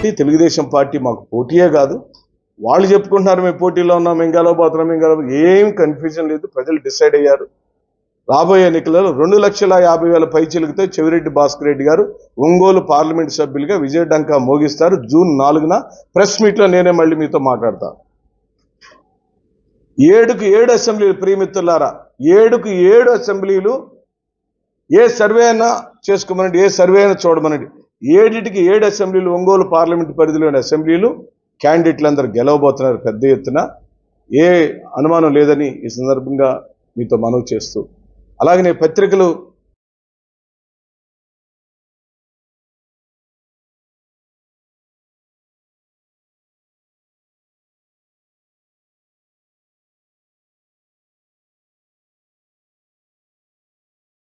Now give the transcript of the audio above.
Telugu Desam party మాకు పోటీయే కాదు. వాళ్ళు చెప్పుకుంటున్నారు మేము పోటీలో ఉన్నాం, మేము గెలవబోతున్నాం, ఏం కన్ఫ్యూజన్ లేదు. ప్రజలు డిసైడ్ అయ్యారు. రాబోయే ఎన్నికలలో 2,50,000 పైచిలుకుతో చెవిరెడ్డి భాస్కర్ రెడ్డి గారు ఒంగోలు పార్లమెంట్ సభ్యులుగా విజయడంకా మోగిస్తారు. జూన్ 4న ప్రెస్ మీట్లో నేనే మళ్ళీ మీతో మాట్లాడతాను. 7కు 7 అసెంబ్లీలు ప్రియమిత్రులారా, 7కు 7 అసెంబ్లీలు. ఏ సర్వే అయినా చేసుకోమనండి, ఏ సర్వే అయినా చూడమనండి. 7కి 7 అసెంబ్లీలు, ఒంగోలు పార్లమెంట్ పరిధిలోని అసెంబ్లీలు. క్యాండిడేట్లందరూ గెలవబోతున్నారు పెద్ద ఎత్తున. ఏ అనుమానం లేదని ఈ సందర్భంగా మీతో మనవి చేస్తూ, అలాగనే పత్రికలు